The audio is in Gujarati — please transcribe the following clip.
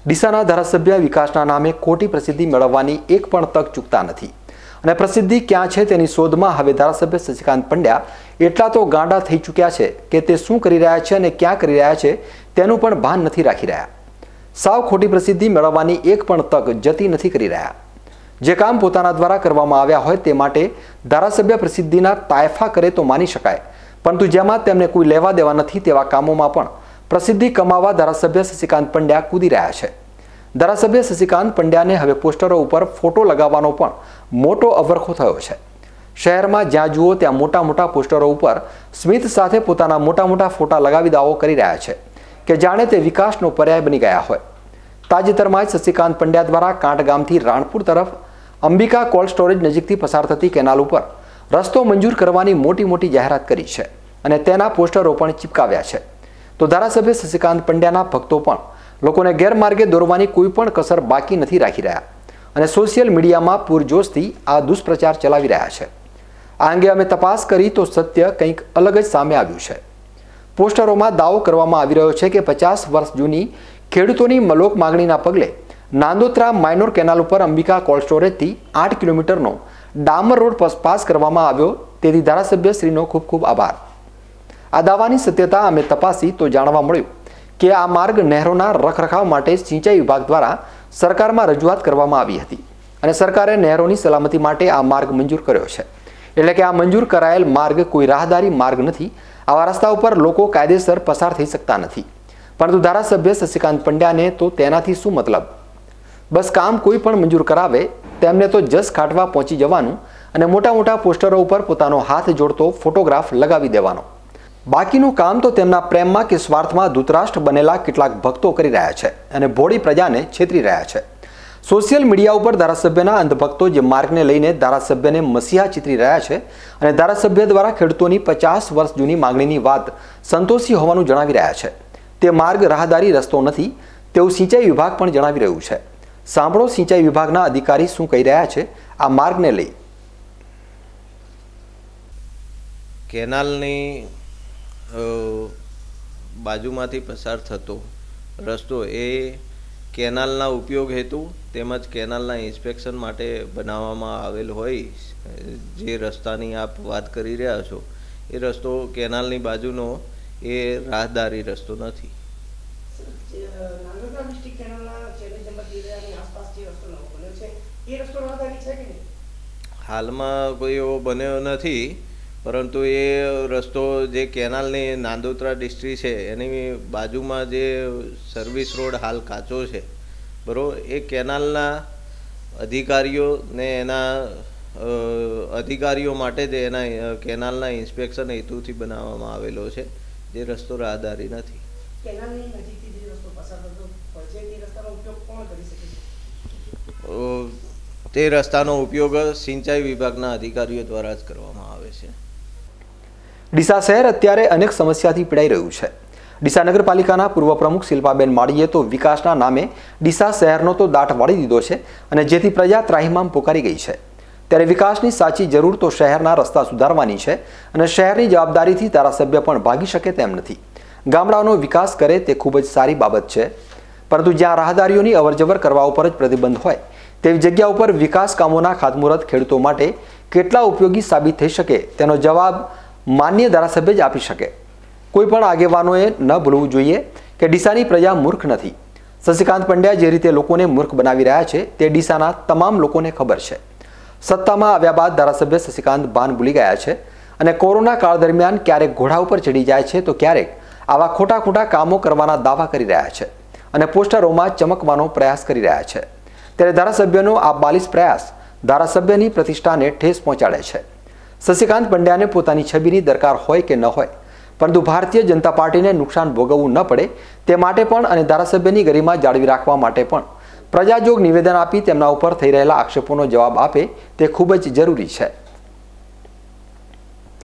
ડીસાના ધારાસભ્ય વિકાસના નામે ખોટી પ્રસિદ્ધિ મેળવવાની એક પણ તક ચૂકતા નથી અને પ્રસિદ્ધિ ક્યાં છે તેની શોધમાં હવે ધારાસભ્ય શશિકાંત પંડ્યા એટલા તો ગાંડા થઈ ચૂક્યા છે કે તે શું કરી રહ્યા છે અને ક્યાં કરી રહ્યા છે તેનું પણ ભાન નથી રાખી રહ્યા। સાવ ખોટી પ્રસિદ્ધિ મેળવવાની એક પણ તક જતી નથી કરી રહ્યા। જે કામ પોતાના દ્વારા કરવામાં આવ્યા હોય તે માટે ધારાસભ્ય પ્રસિદ્ધિના તાયફા કરે તો માની શકાય, પરંતુ જેમાં તેમને કોઈ લેવા દેવા નથી તેવા કામોમાં પણ પ્રસિદ્ધિ કમાવા ધારાસભ્ય શશિકાંત પંડ્યા કૂદી રહ્યા છે। ધારાસભ્ય શશિકાંત પંડ્યાને હવે પોસ્ટરો ઉપર ફોટો લગાવવાનો પણ મોટો અવરખો થયો છે। શહેરમાં જ્યાં જુઓ ત્યાં મોટા મોટા પોસ્ટરો ઉપર સ્મિત સાથે પોતાના મોટા મોટા ફોટા લગાવી દાવો કરી રહ્યા છે કે જાણે તે વિકાસનો પર્યાય બની ગયા હોય। તાજેતરમાં જ શશિકાંત પંડ્યા દ્વારા કાંટ ગામથી રાણપુર તરફ અંબિકા કોલ્ડ સ્ટોરેજ નજીકથી પસાર થતી કેનાલ ઉપર રસ્તો મંજૂર કરવાની મોટી મોટી જાહેરાત કરી છે અને તેના પોસ્ટરો પણ ચિપકાવ્યા છે। તો ધારાસભ્ય શશિકાંત પંડ્યાના ભક્તો પણ લોકોને ગેરમાર્ગે દોરવાની કોઈ પણ કસર બાકી નથી રાખી રહ્યા અને સોશિયલ મીડિયામાં પૂરજોશથી આ દુષ્પ્રચાર ચલાવી રહ્યા છે। આ અંગે અમે તપાસ કરી તો સત્ય કંઈક અલગ જ સામે આવ્યું છે। પોસ્ટરોમાં દાવો કરવામાં આવી રહ્યો છે કે 50 વર્ષ જૂની ખેડૂતોની મલોક માગણીના પગલે નાંદોત્રા માઇનોર કેનાલ ઉપર અંબિકા કોલ્ડ સ્ટોરેજથી 8 કિલોમીટરનો ડામર રોડ પાસ કરવામાં આવ્યો, તેથી ધારાસભ્યશ્રીનો ખૂબ ખૂબ આભાર। આ દાવાની સત્યતા અમે તપાસી તો જાણવા મળ્યું કે આ માર્ગ નહેરોના રખરખાવ માટે સિંચાઈ વિભાગ દ્વારા સરકારમાં રજૂઆત કરવામાં આવી હતી અને સરકારે નહેરોની સલામતી માટે આ માર્ગ મંજૂર કર્યો છે। એટલે કે આ મંજૂર કરાયેલ માર્ગ કોઈ રાહદારી માર્ગ નથી। આવા રસ્તા ઉપર લોકો કાયદેસર પસાર થઈ શકતા નથી, પરંતુ ધારાસભ્ય શશિકાંત પંડ્યાને તો તેનાથી શું મતલબ? બસ કામ કોઈ પણ મંજૂર કરાવે તેમને તો જસ કાઢવા પહોંચી જવાનું અને મોટા મોટા પોસ્ટરો ઉપર પોતાનો હાથ જોડતો ફોટોગ્રાફ લગાવી દેવાનો। બાકીનું કામ તો તેમના પ્રેમમાં કે સ્વાર્થમાં ધૂતરાષ્ટ્ર બનેલા કેટલાક ભક્તો કરી રહ્યા છે અને ભોળી પ્રજાને છેતરી રહ્યા છે। સોશિયલ મીડિયા ઉપર ધારાસભ્યના અંધભક્તો જે માર્ગને લઈને ધારાસભ્યને મસીહા ચિતરી રહ્યા છે અને ધારાસભ્ય દ્વારા ખેડૂતોની 50 વર્ષ જૂની માંગણીની વાત સંતોષી હોવાનું જણાવી રહ્યા છે। તે માર્ગ રાહદારી રસ્તો નથી તેવું સિંચાઈ વિભાગ પણ જણાવી રહ્યું છે। સાંભળો સિંચાઈ વિભાગના અધિકારી શું કહી રહ્યા છે આ માર્ગને લઈ। કેનાલની બાજુમાંથી પસાર થતો રસ્તો એ કેનાલના ઉપયોગ હેતુ તેમજ કેનાલના ઇન્સ્પેક્શન માટે બનાવવામાં આવેલ હોય, જે રસ્તાની આપ વાત કરી રહ્યા છો એ રસ્તો કેનાલની બાજુનો એ રાહદારી રસ્તો નથી। હાલમાં કોઈ એવો બન્યો નથી, પરંતુ એ રસ્તો જે કેનાલની નાંદોત્રા ડિસ્ટ્રિક્ટ છે એની બાજુમાં જે સર્વિસ રોડ હાલ કાચો છે બરાબર, એ કેનાલના અધિકારીઓ ને એના અધિકારીઓ માટે જ એના કેનાલના ઇન્સ્પેક્શન હેતુથી બનાવવામાં આવેલો છે, જે રસ્તો રાહદારી નથી। તે રસ્તાનો ઉપયોગ સિંચાઈ વિભાગના અધિકારીઓ દ્વારા જ કરવામાં આવે છે। ડીસા શહેર અત્યારે અનેક સમસ્યાથી પીડાઈ રહ્યું છે। ડીસા નગરપાલિકાના પૂર્વ પ્રમુખ શિલ્પાબેન માળીએ તો વિકાસના નામે ડીસા શહેરનો તો દાટ વાળી દીધો છે અને જેથી પ્રજા ત્રાહિમામ પોકારી ગઈ છે। ત્યારે વિકાસની સાચી જરૂર તો શહેરના રસ્તા સુધારવાની છે અને શહેરની જવાબદારીથી ધારાસભ્ય પણ ભાગી શકે તેમ નથી। ગામડાઓનો વિકાસ કરે તે ખૂબ જ સારી બાબત છે, પરંતુ જ્યાં રાહદારીઓની અવરજવર કરવા ઉપર જ પ્રતિબંધ હોય તેવી જગ્યા ઉપર વિકાસ કામોના ખાતમુહૂર્ત ખેડૂતો માટે કેટલા ઉપયોગી સાબિત થઈ શકે તેનો જવાબ માન્ય ધારાસભ્ય જ આપી શકે। કોઈ પણ આગેવાનોએ ન ભૂલવું જોઈએ કે ડીસાની પ્રજા મૂર્ખ નથી। શશિકાંત પંડ્યા જે રીતે લોકોને મૂર્ખ બનાવી રહ્યા છે તે ડીસાના તમામ લોકોને ખબર છે। સત્તામાં આવ્યા બાદ ધારાસભ્ય શશિકાંત ભાન ભૂલી ગયા છે અને કોરોના કાળ દરમિયાન ક્યારેક ઘોડા ઉપર ચડી જાય છે તો ક્યારેક આવા ખોટા ખોટા કામો કરવાના દાવા કરી રહ્યા છે અને પોસ્ટરોમાં ચમકવાનો પ્રયાસ કરી રહ્યા છે। ત્યારે ધારાસભ્યનો આ બાલિશ પ્રયાસ ધારાસભ્યની પ્રતિષ્ઠાને ઠેસ પહોંચાડે છે। શશિકાંત પંડ્યાને પોતાની છબીની દરકાર હોય કે ન હોય, પરંતુ ભારતીય જનતા પાર્ટીને નુકસાન ભોગવવું ન પડે તે માટે પણ અને ધારાસભ્યની ગરિમા જાળવી રાખવા માટે પણ પ્રજાજોગ નિવેદન આપી તેમના ઉપર થઈ રહેલા આક્ષેપોનો જવાબ આપે તે ખૂબ જ જરૂરી છે।